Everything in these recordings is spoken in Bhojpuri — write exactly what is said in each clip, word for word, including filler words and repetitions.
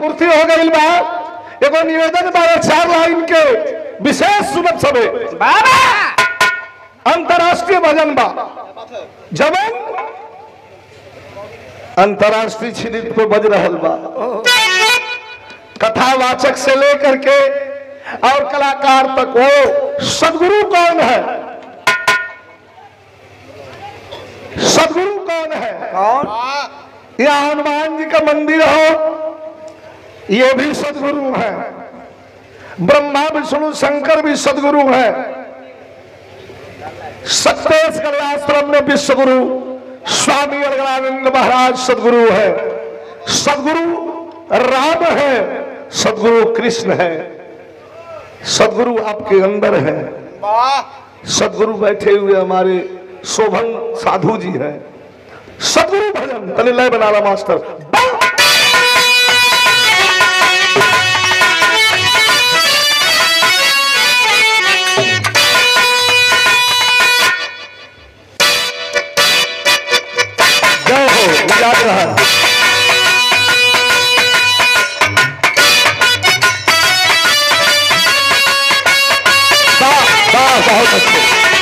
पूर्ति हो गई बा। एगो निवेदन बारे चार लाइन के विशेष सुनत सबे बाबा अंतरराष्ट्रीय भजन बा जबन अंतरराष्ट्रीय छिदित पे बज रहल बा। कथावाचक से लेकर के और कलाकार तक वो सदगुरु कौन है? सदगुरु कौन है? कौन? या हनुमान जी का मंदिर हो ये भी सदगुरु है। ब्रह्मा विष्णु शंकर भी सदगुरु है। सत्तेश कल्याश्रम में विश्वगुरु स्वामी अलगानंद महाराज सदगुरु है। सदगुरु राम है, सदगुरु कृष्ण है, सदगुरु आपके अंदर है। सदगुरु बैठे हुए हमारे शोभन साधु जी हैं। सदगुरु भजन तले लय बना ला मास्टर। जय हो याद रहा। बहुत अच्छे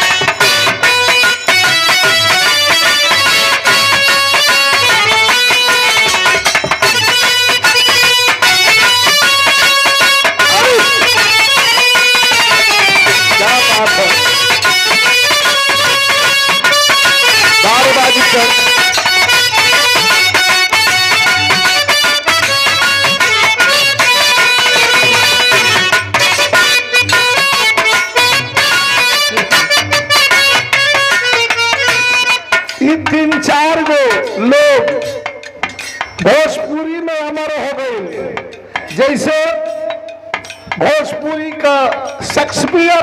क्या बात है। दारूबाजी कर तीन चार गो लोग भोजपुरी में अमर हो गए। जैसे भोजपुरी का शेक्सपियर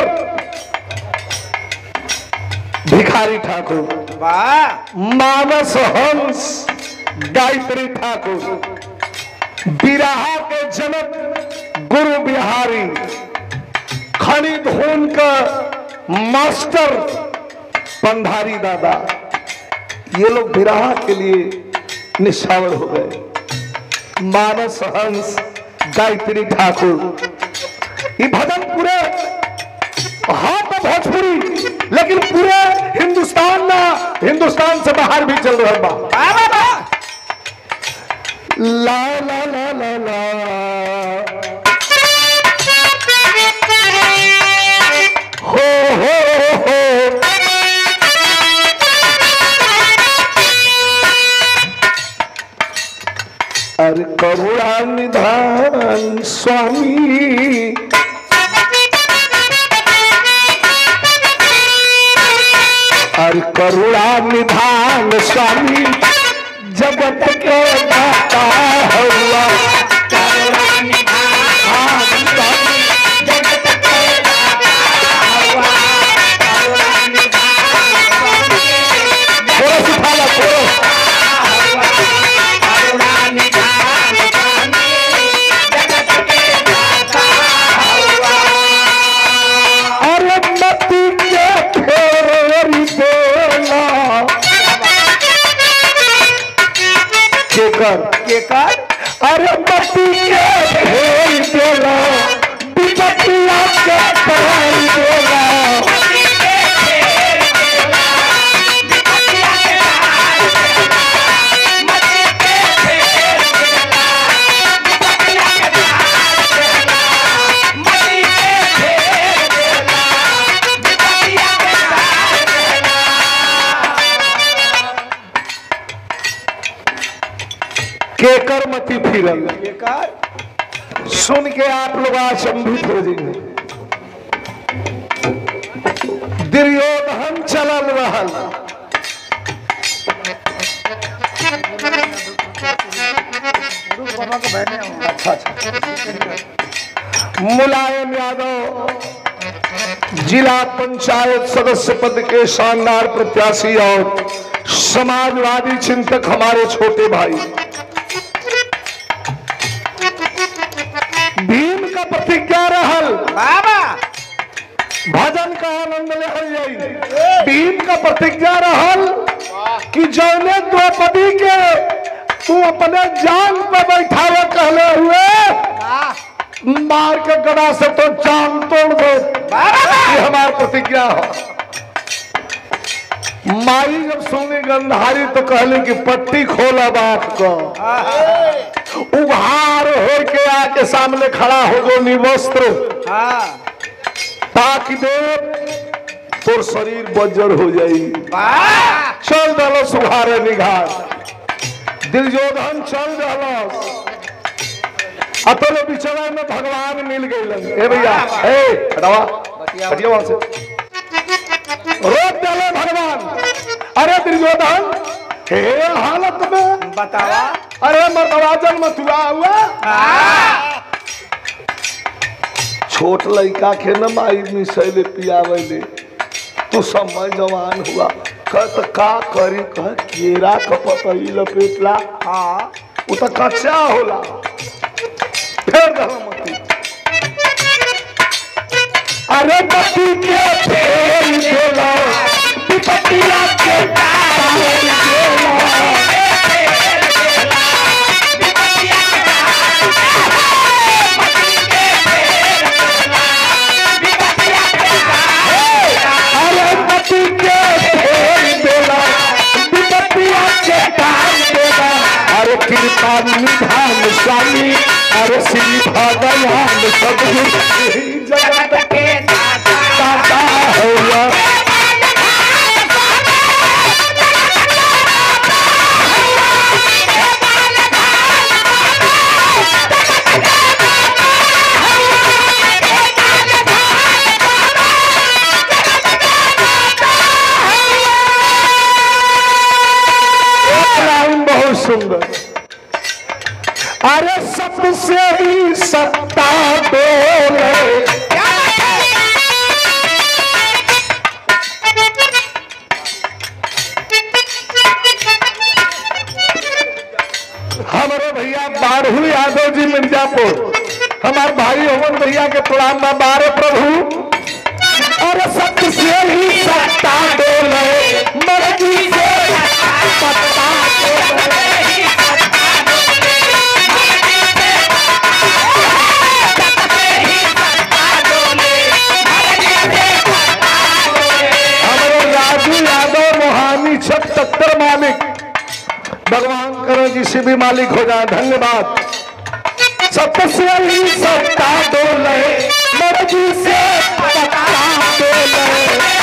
भिखारी ठाकुर, मानस हंस गायत्री ठाकुर, बिरहा के जनक गुरु बिहारी, खनी धून का मास्टर पंधारी दादा, ये लोग बिरहा के लिए निशावर हो गए। मानस हंस गायत्री ठाकुर, ये भजन पूरे हाँ तो भोजपुरी लेकिन पूरे हिंदुस्तान में हिंदुस्तान से बाहर भी चल रहा बा। ला ला ला ला ला हो हो हो अरे करुणा निधान स्वामी, अरे करुणा निधान स्वामी, जगत के दाता हुआ। करुणा निधान स्वामी, जगत के दाता हुआ। करुणा निधान स्वामी, थोड़ा सिखा ला थोड़ा। अरे बत्ती के भेल देला, विपत्तिया के भेल देला, केकर मती फिरल। सुन के आप लोग अचंभित हो जाएंगे। दुर्योधन चलल रहल, अच्छा मुलायम यादव जिला पंचायत सदस्य पद के शानदार प्रत्याशी और समाजवादी चिंतक हमारे छोटे भाई भीम का प्रतिज्ञा रहल। बाबा भजन का आनंद ले जाई। भीम का प्रतिज्ञा रहल कि जौने द्रौपदी के तू अपने जान पर बैठावे कहले हुए मार के गदा से तो चांद तोड़ दो, ये हमारी प्रतिज्ञा है। माई जब सोने गंधारी तो कहले कि पट्टी खोला बाप को, उघार हो के आके सामने खड़ा हो गो निवस्त्र, ताकि दे तो शरीर बज्जर हो जाई। चल दलो सुहारे निघार, दुर्योधन चल दलो, अतले बिचरा में भगवान मिल गए। ए भैया ए हटावा हटिया वहां से, रोक डाले भगवान। अरे दुर्योधन हे हालत में बतावा, अरे मर्दवाजन मथुरा हुआ, छोट लड़का के न माई मिसैले पियावले, तू समय जवान हुआ कत का करी, कह केरा कपतई लपेटला, हाँ वो तो कच्चा होला, फेर दलो मती। अरे मती के फेर देला, विपत्तिया के तार देला, कृपा निधान स्वामी, अरे श्री भगवान सदगुरु जगत के दाता हुआ। बहुत सुंदर, अरे सबसे ही सत्ता बोले, हमारे भैया बारहू यादव जी मिर्जापुर, हमारे भाई ओमन भैया के प्रणाम बा बारे प्रभु। अरे सबसे ही सत्ता बोले, मर्जी से सत्ता बोले, सत्तर मालिक भगवान करो जिसे भी मालिक हो जाए, धन्यवाद। सबसे ही सत्ता डोले, मर्जी से सत्ता डोले,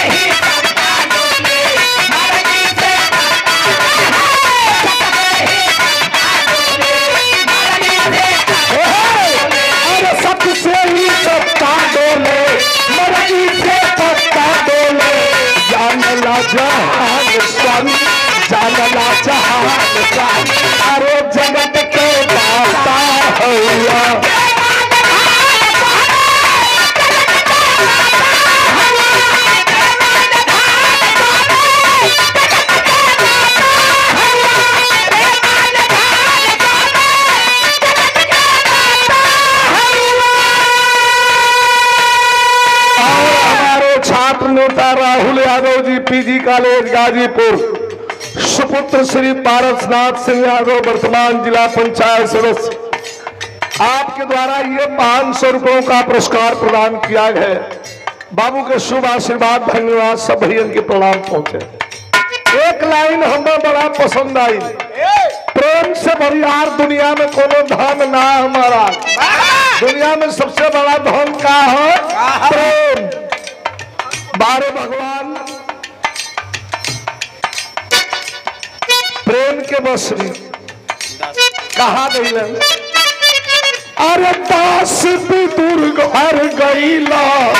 अरे सबसे ही सत्ता डोले, मर्जी से सत्ता डोले, जानला जहान स्वामी, जानला जहान स्वामी, अरे जगत के दाता हुआ। छात्र नेता राहुल यादव जी, पीजी कॉलेज गाजीपुर, सुपुत्र श्री पारसनाथ सिंह यादव, वर्तमान जिला पंचायत सदस्य, आपके द्वारा ये पांच सौ रुपयों का पुरस्कार प्रदान किया गया। बाबू के शुभ आशीर्वाद, धन्यवाद, सब भैया के प्रणाम पहुंचे। एक लाइन हमें बड़ा पसंद आई, प्रेम से बरियार दुनिया में कोनो धन ना हमारा, दुनिया में सबसे बड़ा धन का है प्रेम। बारे भगवान प्रेम के बस में कहा गई, अरे दास भी दुर्ग हर गईला,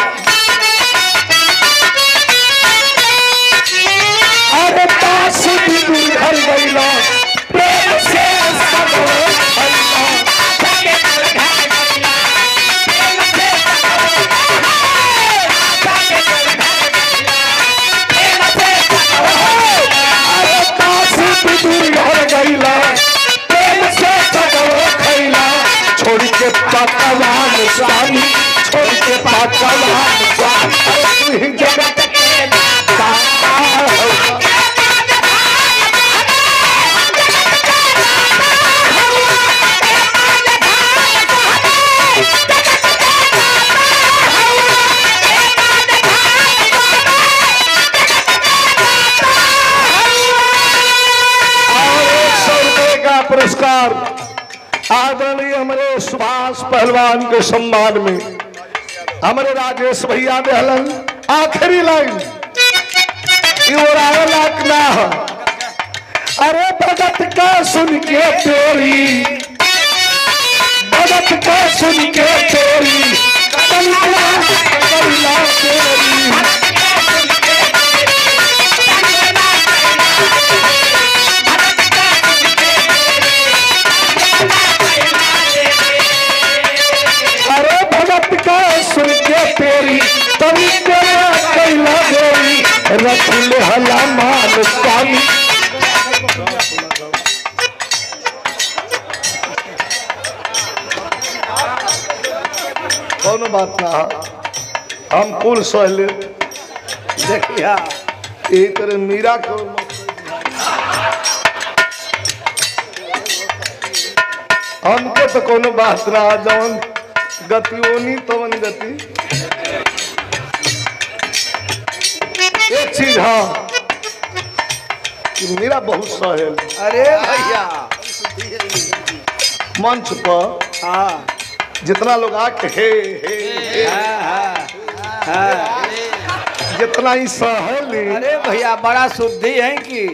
अरे दास भी दुर्ग हर गईला, प्रेम से सब छोड़ के पकवान स्वामी, छोड़ के पकवान स्वामी, जगत के दाता हुआ। आदरणीय हमारे सुभाष पहलवान के सम्मान में हमारे राजेश भैया ने हलन आखिरी लाइन ना है। अरे भगत का सुन के तेरी, भगत का सुन के तेरी कलिया कलिया तेरी, अरे भगत का सुन के तेरी तभी तेरा कैला गोरी रख ले हला मान स्वामी। कौन बात ना हम कुल सहले देखिया यही तरह मीरा को हमको तो कोनो बात ना जवन गति ओनी तवन गति। एक चीज हाँ कि मेरा बहुत सहल अरे भैया मंच पर हाँ जितना लोग आके हे हे, हे हाँ, हाँ। जितना ही सहल अरे भैया बड़ा शुद्धि है कि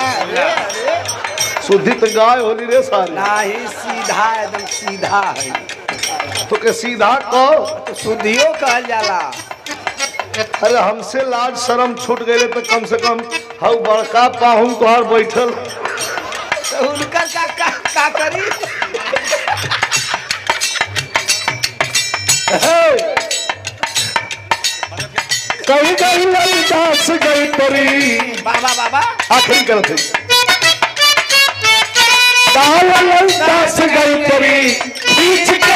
शुद्धि तो गाय होली रे सारी नहीं सीधा एकदम सीधा है तो के सीधा कहो तो शुद्धियो कहल जाला। अरे हमसे लाज शर्म छूट गए तो कम से कम हम बड़का पाहुन तोहार बैठल तो उनका का, का, का करी कहीं कहीं ललितास गई तरी बाबा बाबा आखिरी करते ललितास गई तरी खींच के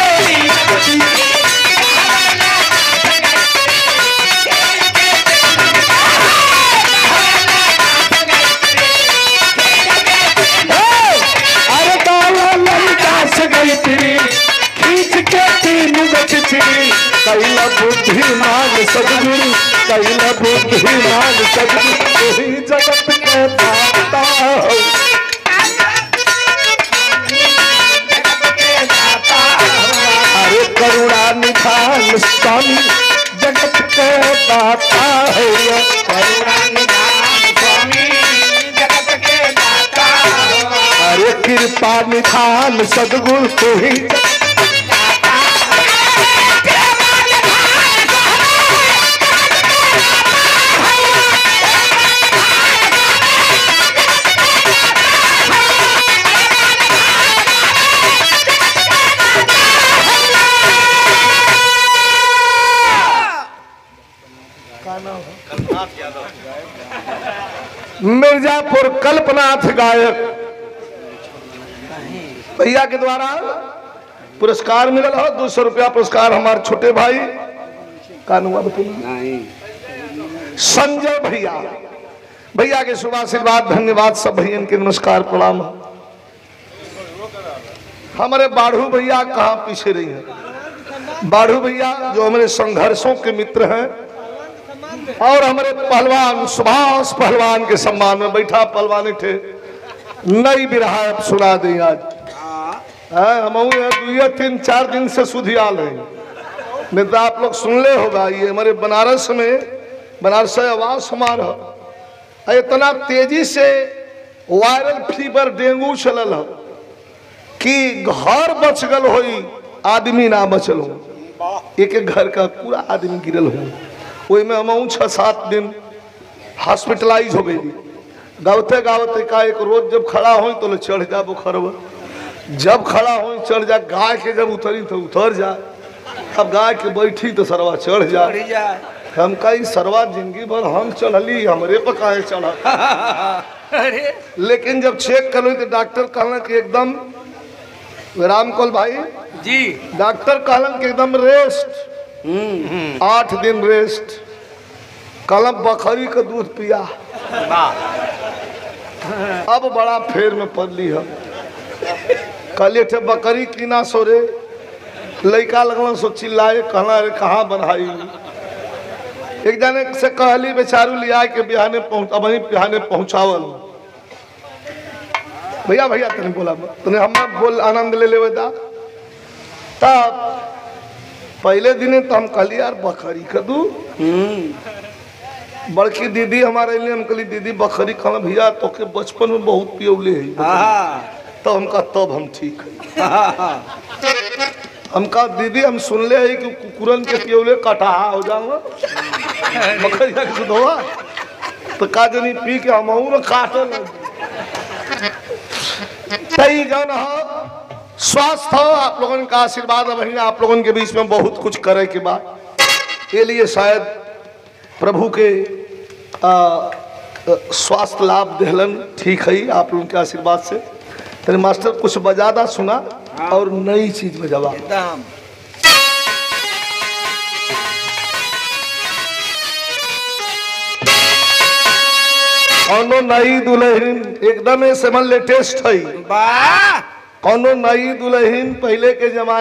कैला बुद्धिमान सदगुरु कैला बुद्धिमान सदगुरु ही जगत के दाता हो। अरे करुणा निधान स्वामी जगत के दाता हो। करुणा निधान स्वामी जगत के दाता हो। अरे कृपा निधान सदगुरु तो ही मिर्जापुर कल्पनाथ गायक भैया के द्वारा पुरस्कार मिलल हो दो सौ रुपया पुरस्कार हमारे छोटे भाई कानुआ संजय भैया भैया के शुभ आशीर्वाद धन्यवाद सब भैया के नमस्कार प्रणाम। हमारे बाढ़ू भैया कहाँ पीछे रही हैं। बाढ़ू भैया जो हमारे संघर्षों के मित्र हैं और हमारे पहलवान सुभाष पहलवान के सम्मान में बैठा पहलवान थे नई बिरहा सुना दें आज हम दुए तीन चार दिन से सुधियाल हैं नहीं तो आप लोग सुन ले होगा। ये हमारे बनारस में बनारस आवास हमारा इतना तेजी से वायरल फीवर डेंगू चलल है कि घर बच गल हो आदमी ना बचल हो। एक एक घर का पूरा आदमी गिरल हो। वही में हम छः सात दिन हॉस्पिटलाइज हो गई। गावते गावते का एक रोज जब खड़ा हो तो ले चढ़ जा बुखरवा, जब खड़ा हो चढ़ जा। गाय के जब उतरी तो उतर जा, अब गाय के बैठी तो सरवा चढ़ जा। हम कहीं सरवा जिंदगी भर हम चढ़ली हमरे पर काहे चढ़ा। लेकिन जब चेक कर तो डॉक्टर कहला कि एकदम राम कौल भाई जी डॉक्टर कहलन कि एकदम रेस्ट आठ दिन रेस्ट। कलम बकरी का दूध पिया। अब बड़ा फेर में पड़ली है। कल थे बकरी की ना सोरे लड़का लगल सो चिल्लाए कहना रे कहाँ बनाई। एक जने से कहली बेचारू लिया के बिहाने पहुंच अब बिहाने पहुंचावल। भैया भैया तने बोला तने हम बोल आनंद ले लेवे दा तब पहले दिन तो हम कहली यार बकरी कदू बड़की दीदी हमारे लिए हम कहली दीदी बकरी खाना भैया तो के बचपन में बहुत पियौले है तो हमका तब हम ठीक है हमका दीदी हम सुन ले है कि कुकुरन के पियौले कटाहा हो जाऊंगा बकरिया के सुधवा तो का जनी पी के हम और काटे सही जन हो स्वास्थ्य हो आप लोगों का आशीर्वाद है आप लोगों के बीच में बहुत कुछ करे के बाद ये लिए शायद प्रभु के स्वास्थ्य लाभ देहलन ठीक है आप लोगों के आशीर्वाद से। तेरे मास्टर कुछ बजादा सुना और नई चीज में जवाब एकदम कौनो नई दुल्हन एकदम से मन लेटेस्ट है वाह कौनो नई दुल्हन पहले के जमाने